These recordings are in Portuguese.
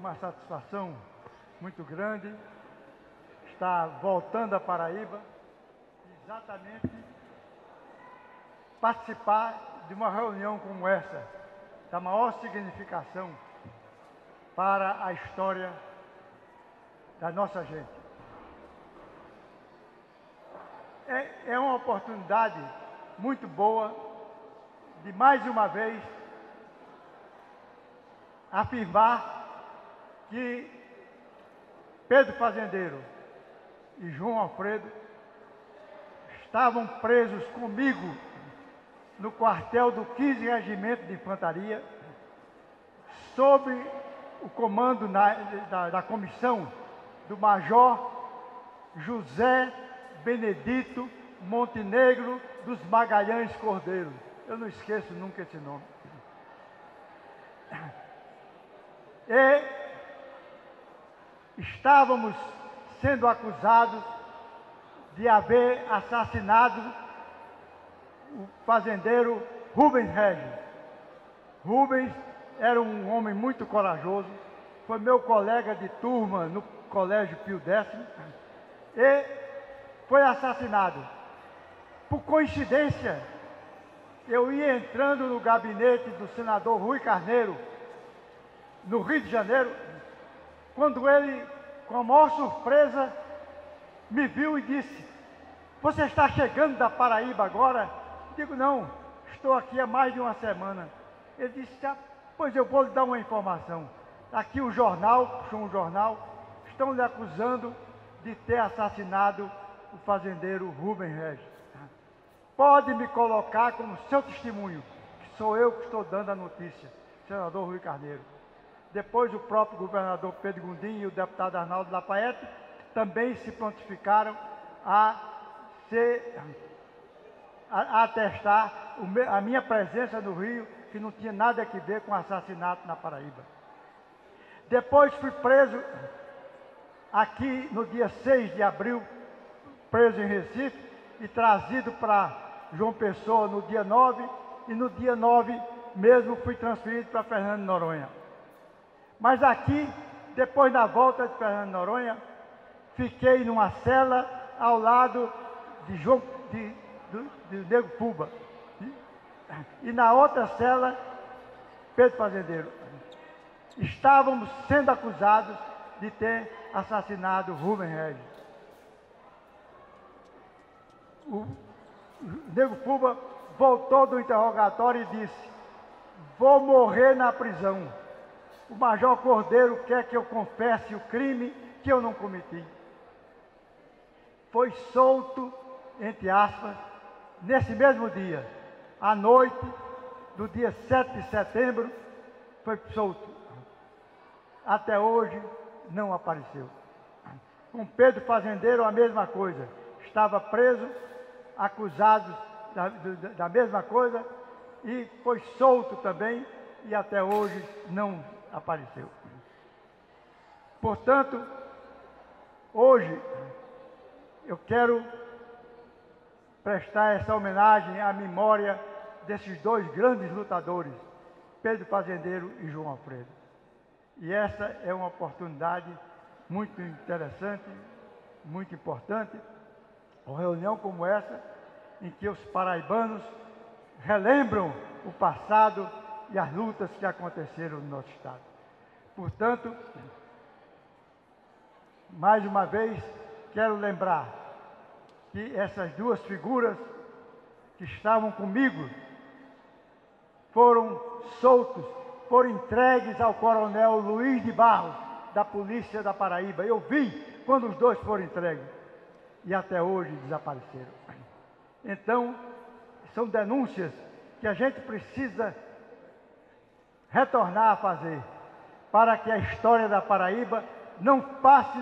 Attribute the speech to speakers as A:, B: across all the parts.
A: uma satisfação muito grande estar voltando à Paraíba, exatamente participar de uma reunião como essa, da maior significação para a história da nossa gente. É uma oportunidade muito boa de, mais uma vez, afirmar que Pedro Fazendeiro e João Alfredo estavam presos comigo no quartel do 15º Regimento de Infantaria, sob o comando da comissão do Major José Benedito Montenegro dos Magalhães Cordeiro. Eu não esqueço nunca esse nome. E estávamos sendo acusados de haver assassinado o fazendeiro Rubens Regis. Rubens era um homem muito corajoso, foi meu colega de turma no Colégio Pio X e foi assassinado. Por coincidência, eu ia entrando no gabinete do senador Rui Carneiro, no Rio de Janeiro, quando ele, com a maior surpresa, me viu e disse: "Você está chegando da Paraíba agora?" Digo: "Não, estou aqui há mais de uma semana." Ele disse: "Ah, pois eu vou lhe dar uma informação. Aqui o jornal, puxou um jornal, estão lhe acusando de ter assassinado o fazendeiro Rubens Regis. Pode me colocar como seu testemunho, que sou eu que estou dando a notícia, senador Rui Carneiro." Depois o próprio governador Pedro Gondim e o deputado Arnaldo Lafayette também se prontificaram a atestar a minha presença no Rio, que não tinha nada a ver com assassinato na Paraíba. Depois fui preso aqui no dia 6 de abril, preso em Recife e trazido para João Pessoa no dia 9, e no dia 9 mesmo fui transferido para Fernando de Noronha. Mas aqui, depois da volta de Fernando de Noronha, fiquei numa cela ao lado de Nego Fuba. E na outra cela, Pedro Fazendeiro. Estávamos sendo acusados de ter assassinado Rubens Regis. O Nego Fuba voltou do interrogatório e disse: "Vou morrer na prisão. O Major Cordeiro quer que eu confesse o crime que eu não cometi." Foi solto, entre aspas, nesse mesmo dia. À noite do dia 7 de setembro, foi solto. Até hoje não apareceu. Com Pedro Fazendeiro a mesma coisa. Estava preso, acusado da mesma coisa, e foi solto também, e até hoje não apareceu. Portanto, hoje eu quero prestar essa homenagem à memória desses dois grandes lutadores, Pedro Fazendeiro e João Alfredo. E essa é uma oportunidade muito interessante, muito importante, uma reunião como essa, em que os paraibanos relembram o passado e as lutas que aconteceram no nosso estado. Portanto, mais uma vez, quero lembrar que essas duas figuras que estavam comigo foram soltos, foram entregues ao coronel Luiz de Barros, da Polícia da Paraíba. Eu vi quando os dois foram entregues e até hoje desapareceram. Então, são denúncias que a gente precisa retornar a fazer, para que a história da Paraíba não passe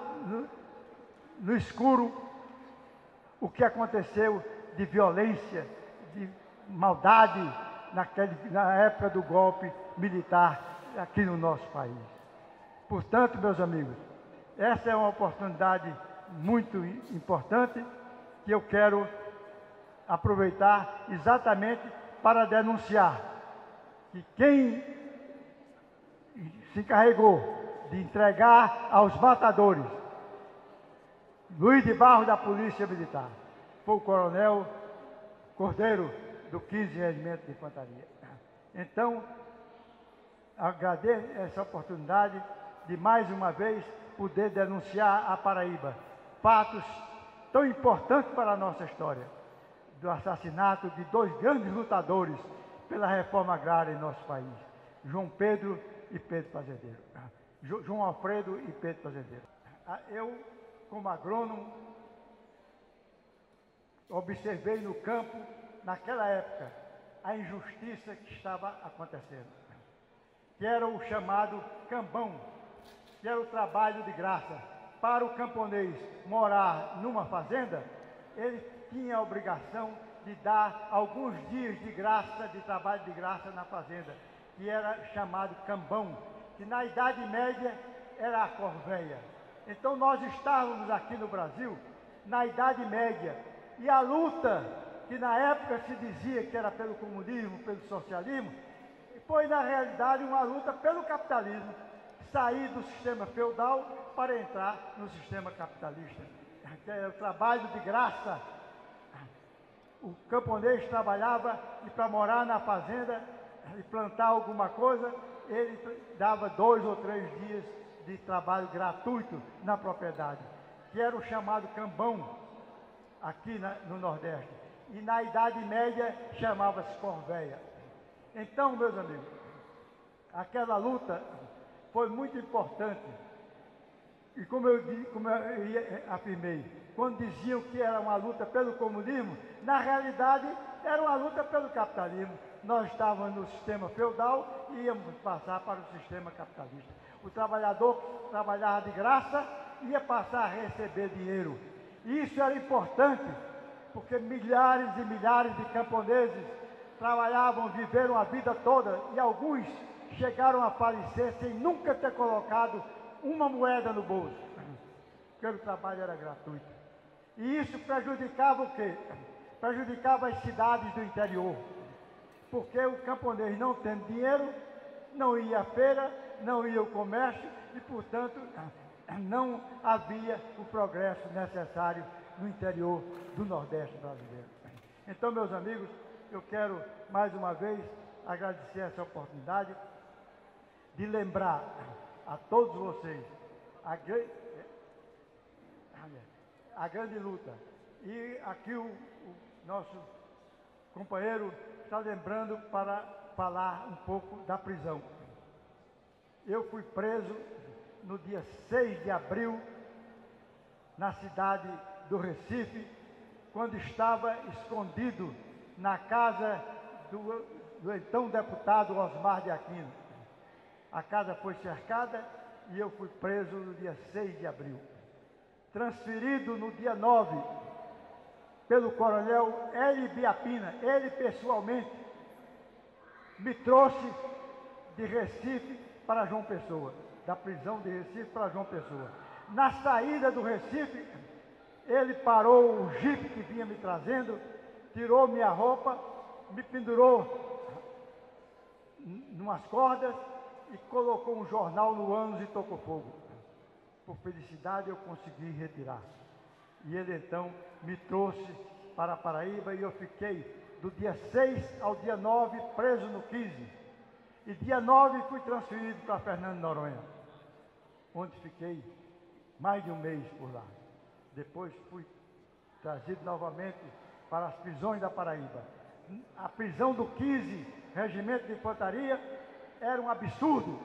A: no escuro o que aconteceu de violência, de maldade na época do golpe militar aqui no nosso país. Portanto, meus amigos, essa é uma oportunidade muito importante que eu quero aproveitar exatamente para denunciar que quem se encarregou de entregar aos matadores. Luiz de Barros, da Polícia Militar. Foi o coronel Cordeiro, do 15º Regimento de Infantaria. Então, agradeço essa oportunidade de mais uma vez poder denunciar a Paraíba fatos tão importantes para a nossa história, do assassinato de dois grandes lutadores pela reforma agrária em nosso país, João Pedro e Pedro Fazendeiro. João Alfredo e Pedro Fazendeiro. Eu, como agrônomo, observei no campo, naquela época, a injustiça que estava acontecendo, que era o chamado cambão, que era o trabalho de graça. Para o camponês morar numa fazenda, ele tinha a obrigação de dar alguns dias de graça, de trabalho de graça na fazenda, que era chamado cambão, que na Idade Média era a corveia. Então nós estávamos aqui no Brasil, na Idade Média, e a luta, que na época se dizia que era pelo comunismo, pelo socialismo, foi na realidade uma luta pelo capitalismo, sair do sistema feudal para entrar no sistema capitalista, que é o trabalho de graça. O camponês trabalhava e para morar na fazenda e plantar alguma coisa, ele dava 2 ou 3 dias de trabalho gratuito na propriedade, que era o chamado cambão aqui no Nordeste. E na Idade Média chamava-se corveia. Então, meus amigos, aquela luta foi muito importante. E como eu afirmei, quando diziam que era uma luta pelo comunismo, na realidade era uma luta pelo capitalismo. Nós estávamos no sistema feudal e íamos passar para o sistema capitalista. O trabalhador que trabalhava de graça ia passar a receber dinheiro. E isso era importante, porque milhares e milhares de camponeses trabalhavam, viveram a vida toda, e alguns chegaram a falecer sem nunca ter colocado uma moeda no bolso, porque o trabalho era gratuito. E isso prejudicava o quê? Prejudicava as cidades do interior, porque o camponês não tendo dinheiro, não ia à feira, não ia ao comércio e, portanto, não havia o progresso necessário no interior do Nordeste brasileiro. Então, meus amigos, eu quero mais uma vez agradecer essa oportunidade de lembrar a todos vocês a grande luta. E aqui o nosso companheiro está lembrando para falar um pouco da prisão. Eu fui preso no dia 6 de abril, na cidade do Recife, quando estava escondido na casa do então deputado Osmar de Aquino. A casa foi cercada e eu fui preso no dia 6 de abril. Transferido no dia 9 pelo coronel Hélio Biapina, ele pessoalmente me trouxe de Recife para João Pessoa, da prisão de Recife para João Pessoa. Na saída do Recife, ele parou o jipe que vinha me trazendo, tirou minha roupa, me pendurou numas cordas e colocou um jornal no ânus e tocou fogo. Por felicidade eu consegui retirar. E ele então me trouxe para a Paraíba e eu fiquei do dia 6 ao dia 9 preso no 15. E dia 9 fui transferido para Fernando de Noronha, onde fiquei mais de um mês por lá. Depois fui trazido novamente para as prisões da Paraíba. A prisão do 15, Regimento de Infantaria, era um absurdo,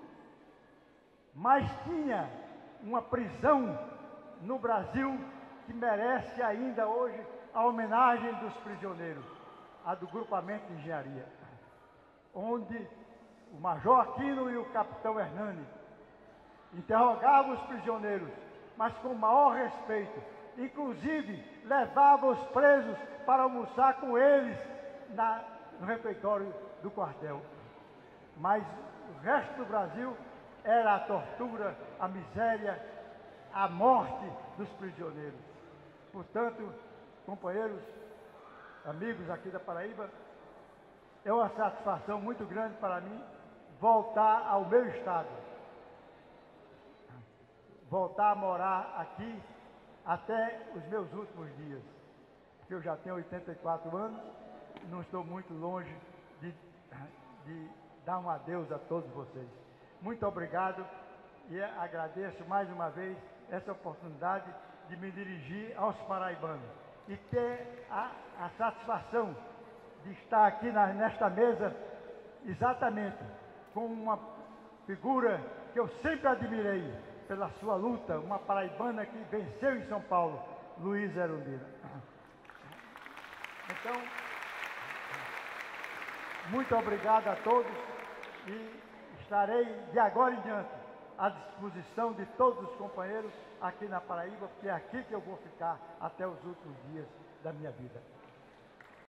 A: mas tinha uma prisão no Brasil que merece ainda hoje a homenagem dos prisioneiros, a do Grupamento de Engenharia, onde o Major Aquino e o Capitão Hernani interrogavam os prisioneiros, mas com o maior respeito. Inclusive, levavam os presos para almoçar com eles no refeitório do quartel. Mas o resto do Brasil era a tortura, a miséria, a morte dos prisioneiros. Portanto, companheiros, amigos aqui da Paraíba, é uma satisfação muito grande para mim voltar ao meu estado. voltar a morar aqui até os meus últimos dias. Porque eu já tenho 84 anos, não estou muito longe de dar um adeus a todos vocês. Muito obrigado e agradeço mais uma vez essa oportunidade de me dirigir aos paraibanos e ter a satisfação de estar aqui nesta mesa exatamente com uma figura que eu sempre admirei pela sua luta, uma paraibana que venceu em São Paulo, Luiz Erundina. Então, muito obrigado a todos e estarei de agora em diante à disposição de todos os companheiros aqui na Paraíba, porque é aqui que eu vou ficar até os últimos dias da minha vida.